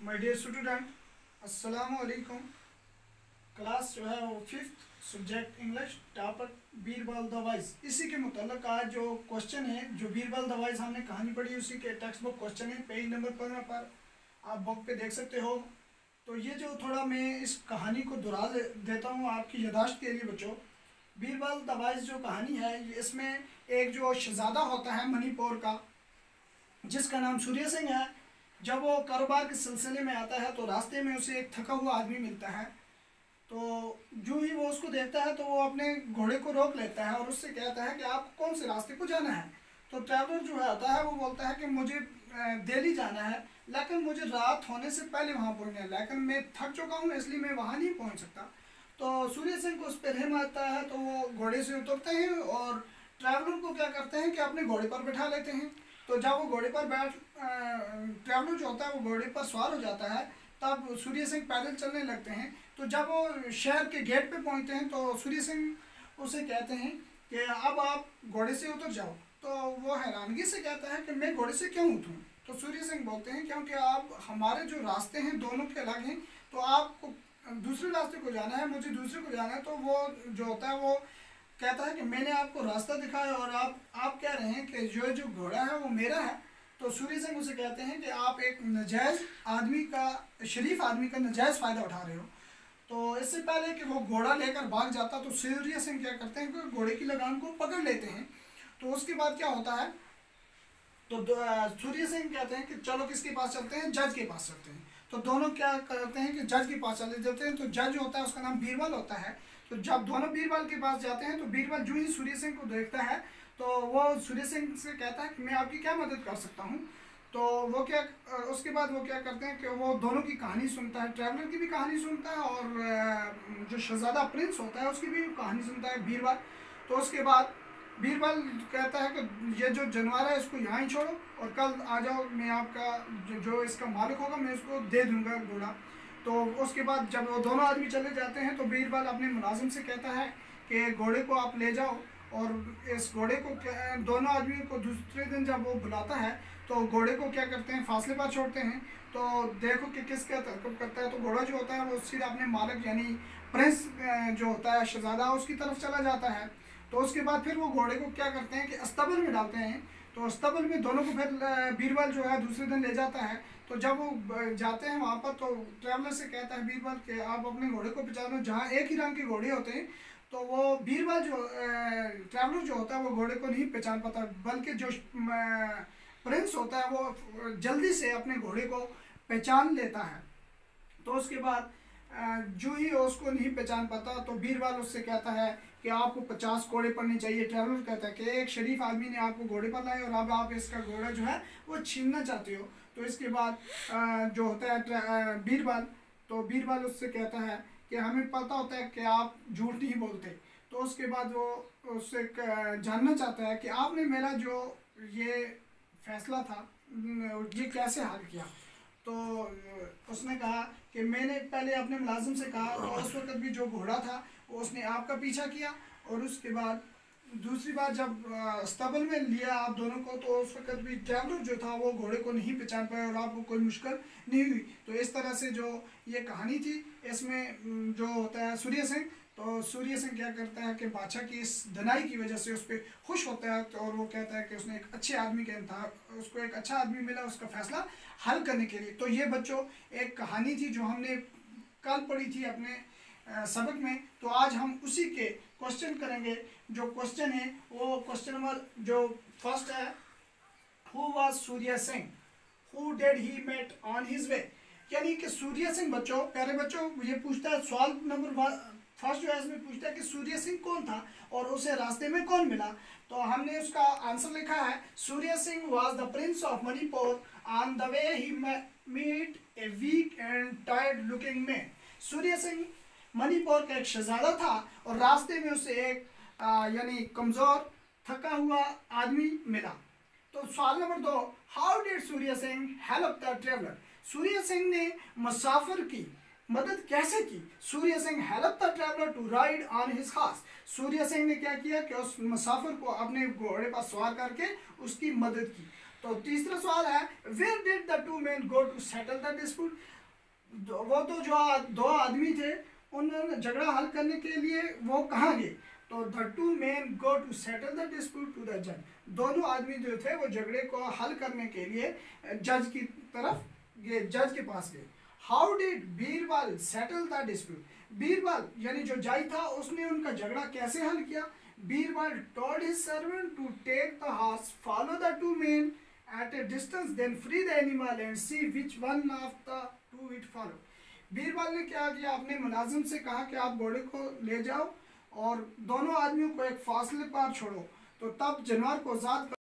My dear student, अस्सलाम वालेकुम। Class जो है वो 5th subject English topic Birbal the wise. इसी के मुताल्लिक आज जो क्वेश्चन है, जो बीरबल द वाइज हमने कहानी पढ़ी उसी के टेक्स्ट बुक क्वेश्चन है। पेज नंबर 15 पर आप बुक पे देख सकते हो। तो ये जो थोड़ा मैं इस कहानी को दोहरा देता हूँ आपकी यादाश्त के लिए बच्चों। बीरबल द वाइज जो कहानी है, इसमें एक जो शहजादा होता है मणिपुर का, जिसका नाम सूर्य सिंह है। जब वो कारोबार के सिलसिले में आता है तो रास्ते में उसे एक थका हुआ आदमी मिलता है। तो जो ही वो उसको देखता है तो वो अपने घोड़े को रोक लेता है और उससे कहता है कि आपको कौन से रास्ते को जाना है। तो ट्रैवलर जो है आता है वो बोलता है कि मुझे दिल्ली जाना है, लेकिन मुझे रात होने से पहले वहाँ पहुँचना है, लेकिन मैं थक चुका हूँ इसलिए मैं वहाँ नहीं पहुँच सकता। तो सूर्य सिंह को उस पर रहम आता है तो वो घोड़े से उतरते हैं और ट्रैवलर को क्या करते हैं कि अपने घोड़े पर बैठा लेते हैं। तो जब वो घोड़े पर ट्रैवलर जो होता है वो घोड़े पर सवार हो जाता है, तब सूर्य सिंह पैदल चलने लगते हैं। तो जब वो शहर के गेट पे पहुंचते हैं तो सूर्य सिंह उसे कहते हैं कि अब आप घोड़े से उतर जाओ। तो वो हैरानगी से कहता है कि मैं घोड़े से क्यों उतरूं। तो सूर्य सिंह बोलते हैं क्योंकि आप हमारे जो रास्ते हैं दोनों के अलग हैं, तो आपको दूसरे रास्ते को जाना है, मुझे दूसरे को जाना है। तो वो जो होता है वो कहता है कि मैंने आपको रास्ता दिखाया और आप कह रहे हैं कि जो घोड़ा है वो मेरा है। तो सूर्य सिंह उसे कहते हैं कि आप एक नजायज़ आदमी का, शरीफ आदमी का नजायज़ फ़ायदा उठा रहे हो। तो इससे पहले कि वो घोड़ा लेकर भाग जाता तो सूर्य सिंह क्या करते हैं कि घोड़े की लगाम को पकड़ लेते हैं। तो उसके बाद क्या होता है, तो सूर्य सिंह कहते हैं कि चलो किसके पास चलते हैं, जज के पास चलते हैं। तो दोनों क्या करते हैं कि जज के पास चले जाते हैं। तो जज जो होता है उसका नाम बीरबल होता है। तो जब दोनों बीरबल के पास जाते हैं तो बीरबल जो ही सूर्य सिंह को देखता है तो वो सूर्य सिंह से कहता है कि मैं आपकी क्या मदद कर सकता हूँ। तो वो क्या, उसके बाद वो क्या करते हैं कि वो दोनों की कहानी सुनता है, ट्रैवलर की भी कहानी सुनता है और जो शहजादा प्रिंस होता है उसकी भी कहानी सुनता है बीरबल। तो उसके बाद बीरबल कहता है कि ये जो जानवर है इसको यहाँ ही छोड़ो और कल आ जाओ, मैं आपका जो इसका मालिक होगा मैं उसको दे दूँगा घोड़ा। तो उसके बाद जब वो दोनों आदमी चले जाते हैं तो बीरबल अपने मुलाजिम से कहता है कि घोड़े को आप ले जाओ। और इस घोड़े को दोनों आदमियों को दूसरे दिन जब वो बुलाता है तो घोड़े को क्या करते हैं, फासले पर छोड़ते हैं। तो देखो कि किसका तरकब करता है। तो घोड़ा जो होता है वो सीधा अपने मालिक यानी प्रिंस जो होता है शहजादा उसकी तरफ चला जाता है। तो उसके बाद फिर वो घोड़े को क्या करते हैं कि अस्तबल में डालते हैं। तो अस्तबल में दोनों को फिर बीरबल जो है दूसरे दिन ले जाता है। तो जब वो जाते हैं वहाँ पर तो ट्रैवलर से कहता है बीरबल कि आप अपने घोड़े को पहचानो। जहाँ एक ही रंग के घोड़े होते हैं तो वो बीरबल जो ट्रैवलर जो होता है वो घोड़े को नहीं पहचान पाता, बल्कि जो प्रिंस होता है वो जल्दी से अपने घोड़े को पहचान लेता है। तो उसके बाद जो ही उसको नहीं पहचान पाता तो बीरबल उससे कहता है कि आपको 50 घोड़े पड़ने चाहिए। ट्रैवलर कहता है कि एक शरीफ आदमी ने आपको घोड़े पर लाए और अब आप इसका घोड़ा जो है वो छीनना चाहते हो। तो इसके बाद जो होता है बीरबल, तो बीरबल उससे कहता है कि हमें पता होता है कि आप झूठ नहीं बोलते। तो उसके बाद वो उससे जानना चाहता है कि आपने मेरा जो ये फैसला था ये कैसे हल किया। तो उसने कहा कि मैंने पहले अपने मुलाजिम से कहा और उस वक्त भी जो घोड़ा था उसने आपका पीछा किया, और उसके बाद दूसरी बार जब अस्तबल में लिया आप दोनों को तो उस वक्त भी ट्रैवलर जो था वो घोड़े को नहीं पहचान पाया और आपको कोई मुश्किल नहीं हुई। तो इस तरह से जो ये कहानी थी इसमें जो होता है सूर्य सिंह, तो सूर्य सिंह क्या करता है कि बादशाह की इस धनाई की वजह से उस पर खुश होता है। तो और वो कहता है कि उसने एक अच्छे आदमी के उसको एक अच्छा आदमी मिला उसका फैसला हल करने के लिए। तो ये बच्चों एक कहानी थी जो हमने कल पढ़ी थी अपने सबक में। तो आज हम उसी के क्वेश्चन करेंगे। जो क्वेश्चन है वो क्वेश्चन नंबर जो फर्स्ट है, who was Surya Singh, who did he met on his way. यानी कि सूर्य सिंह बच्चों, प्यारे बच्चों, ये पूछता है सवाल नंबर फर्स्ट जो है इसमें पूछता है कि सूर्य सिंह कौन था और उसे रास्ते में कौन मिला। तो हमने उसका आंसर लिखा है, Surya Singh was the prince of Manipur, on the way he meet a weak and tired looking man. Surya Singh Manipur का एक शहजादा था और रास्ते में उसे एक यानी कमजोर थका हुआ आदमी मिला। तो सवाल नंबर 2, how did Surya Singh help the traveller. Surya Singh ने मुसाफिर की मदद कैसे की। Surya Singh help the traveller to ride on his horse. Surya Singh ने क्या किया कि उस मुसाफिर को अपने घोड़े पर सवार करके उसकी मदद की। तो तीसरा सवाल है, where did the two man go to settle the dispute? वो तो जो दो आदमी थे, उन्होंने झगड़ा हल करने के लिए वो कहाँ गए? तो the two man go to settle the dispute to the जज। दोनों आदमी जो थे वो झगड़े को हल करने के लिए जज की तरफ गए, जज के पास गए। How did Birbal settle the dispute? Birbal यानी जो जज था उसने उनका झगड़ा कैसे हल किया? Birbal told his servant to take the horse, follow the two man at a distance, then free the animal and see which one of the two it follow. Birbal ने क्या किया, अपने मुलाजिम से कहा कि आप घोड़े को ले जाओ और दोनों आदमियों को एक फासले पर छोड़ो, तो तब जानवर को आजाद